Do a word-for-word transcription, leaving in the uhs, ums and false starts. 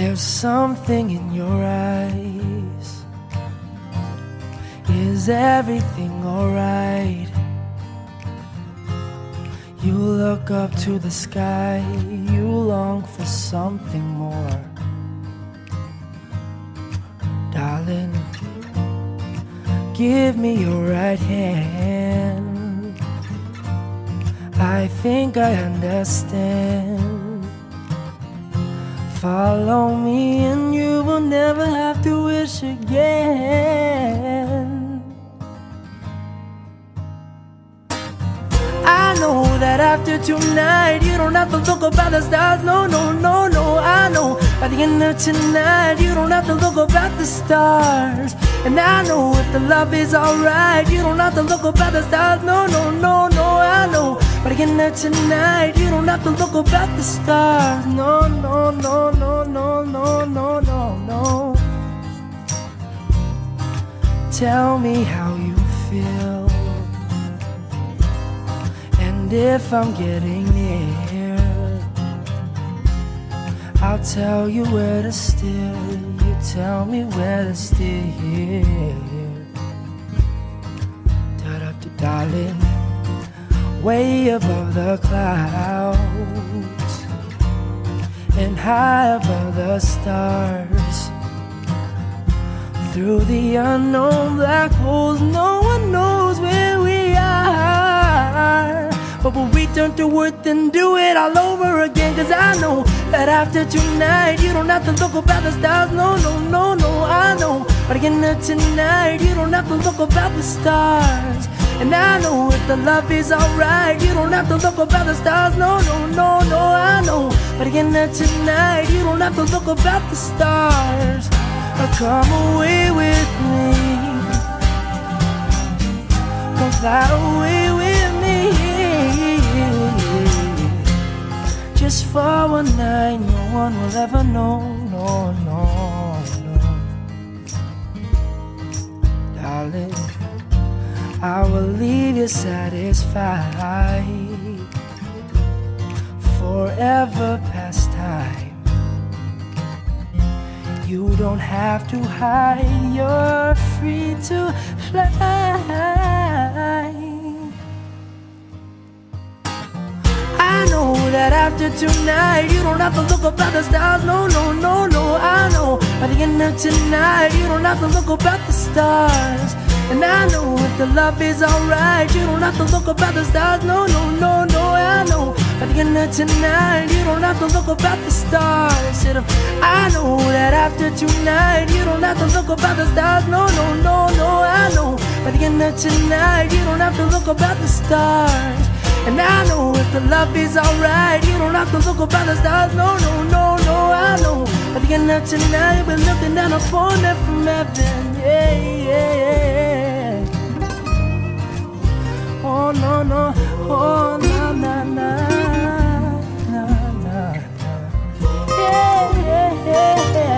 There's something in your eyes. Is everything alright? You look up to the sky, you long for something more. Darling, give me your right hand. I think I understand. Follow me and you will never have to wish again. I know that after tonight you don't have to look up at the stars. No, no, no, no, I know by the end of tonight you don't have to look up at the stars. And I know if the love is alright you don't have to look up at the stars. No, no, no, no, I know by the end of tonight you don't have to look up at the stars. No, no, no, no, no, no, no, no, no. Tell me how you feel, and if I'm getting near, I'll tell you where to steer. You tell me where to steer. Da-da-da, darling, way above the clouds and high above the stars. Through the unknown black holes, no one knows where we are. But we'll return to earth and do it all over again. Cause I know that after tonight you don't have to look up at the stars. No, no, no, no, I know but again tonight you don't have to look up at the stars. And I know if the love is alright you don't have to look up at the stars. No, no, no, no, I know but again tonight you don't have to look up at the stars. Come away with me, come fly away with me, just for one night. No one will ever know, no, no, no. Darling, I will leave you satisfied, forever past time. You don't have to hide, you're free to fly. I know that after tonight you don't have to look up at the stars. No, no, no, no, I know by the end of tonight you don't have to look up at the stars. And I know if the love is alright you don't have to look up at the stars. No, no, no, no, I know by the end of tonight you don't have to look up at the stars. I know that after tonight you don't have to look up at the stars. No, no, no, no, I know by the end of tonight you don't have to look up at the stars. And I know if the love is alright you don't have to look up at the stars. No, no, no, no, I know by the end of tonight you'll be looking down upon them from heaven. Yeah, yeah, yeah. Oh, no, no, oh, na, na, na, na, na, na. Yeah, yeah, yeah, yeah.